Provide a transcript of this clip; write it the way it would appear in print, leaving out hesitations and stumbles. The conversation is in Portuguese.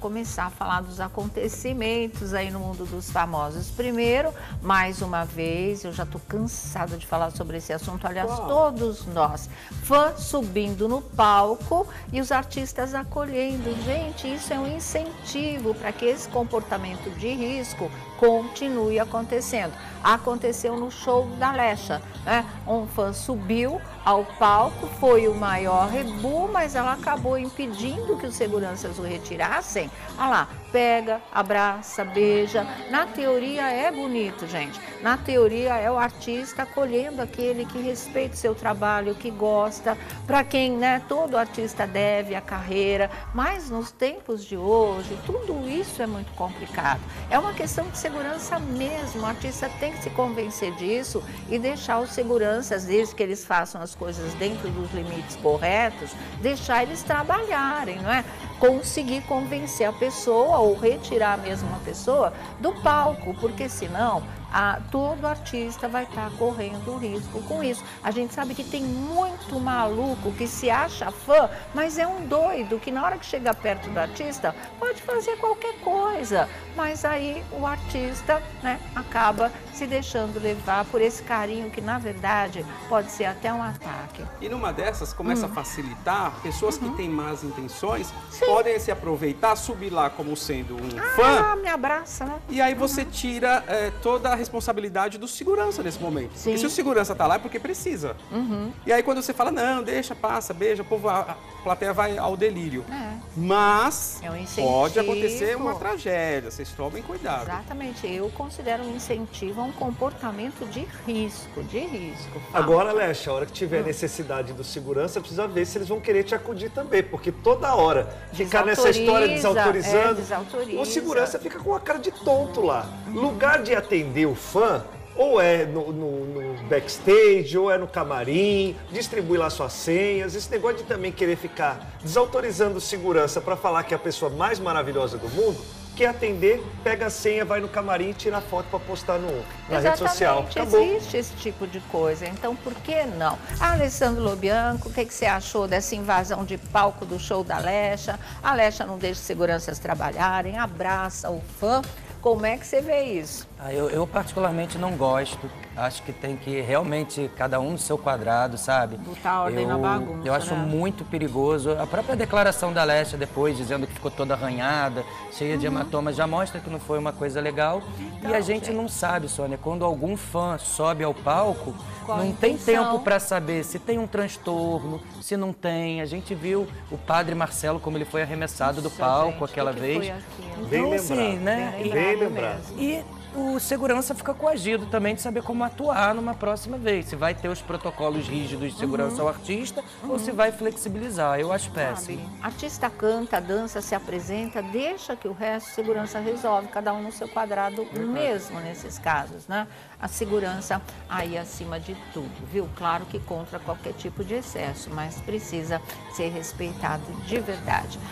começar a falar dos acontecimentos aí no mundo dos famosos. Primeiro, mais uma vez, eu já tô cansada de falar sobre esse assunto, aliás, todos nós, fãs subindo no palco e os artistas acolhendo. Gente, isso é um incentivo para que esse comportamento de risco continue acontecendo. Aconteceu no show da Alexa, né? Um fã subiu ao palco, foi o maior rebu, mas ela acabou impedindo que os seguranças o retirassem. Olha lá, pega, abraça, beija. Na teoria é bonito, gente. Na teoria é o artista acolhendo aquele que respeita o seu trabalho, que gosta, para quem, né, todo artista deve a carreira, mas nos tempos de hoje, tudo isso é muito complicado. É uma questão de segurança mesmo, o artista tem que se convencer disso e deixar os seguranças, desde que eles façam as coisas dentro dos limites corretos, deixar eles trabalharem, não é? Conseguir convencer a pessoa ou retirar mesmo a pessoa do palco, porque senão todo artista vai estar correndo risco com isso. A gente sabe que tem muito maluco que se acha fã, mas é um doido que na hora que chega perto do artista pode fazer qualquer coisa, mas aí o artista, né, acaba se deixando levar por esse carinho que na verdade pode ser até um ataque. E numa dessas começa a facilitar, pessoas que têm más intenções podem se aproveitar, subir lá como sendo um fã. Me abraça, né? E aí você tira toda a responsabilidade do segurança nesse momento. Sim. Porque se o segurança tá lá é porque precisa. E aí quando você fala, não, deixa, passa, beija, o povo, a plateia vai ao delírio. Mas é um incentivo. Pode acontecer uma tragédia, vocês tomem cuidado. Exatamente, eu considero um incentivo a um comportamento de risco, Agora, Alexa, a hora que tiver necessidade do segurança, precisa ver se eles vão querer te acudir também, porque toda hora ficar nessa história desautorizando, o segurança fica com a cara de tonto lá. Lugar de atender o fã, ou é no backstage, ou é no camarim, distribui lá suas senhas. Esse negócio de também querer ficar desautorizando segurança para falar que é a pessoa mais maravilhosa do mundo, quer atender, pega a senha, vai no camarim e tira a foto para postar na rede social. Acabou. Existe esse tipo de coisa, então por que não? Alessandro Lobianco, o que você achou dessa invasão de palco do show da Alexa? A Alexa não deixa seguranças trabalharem, abraça o fã. Como é que você vê isso? Eu particularmente não gosto. Acho que tem que realmente cada um no seu quadrado, sabe? Botar ordem na bagunça, eu acho muito perigoso. A própria declaração da Alexa depois, dizendo que ficou toda arranhada, cheia de hematomas, já mostra que não foi uma coisa legal. Então, e a gente não sabe, Sônia, quando algum fã sobe ao palco, não tem tempo para saber se tem um transtorno, se não tem. A gente viu o padre Marcelo, como ele foi arremessado do palco aquela vez. Bem lembrado, assim, né? Bem lembrado. E o segurança fica coagido também de saber como atuar numa próxima vez. Se vai ter os protocolos rígidos de segurança ao artista ou se vai flexibilizar. Eu acho péssimo. Artista canta, dança, se apresenta, deixa que o resto segurança resolve, cada um no seu quadrado mesmo nesses casos, né? A segurança aí acima de tudo, viu? Claro que contra qualquer tipo de excesso, mas precisa ser respeitado de verdade.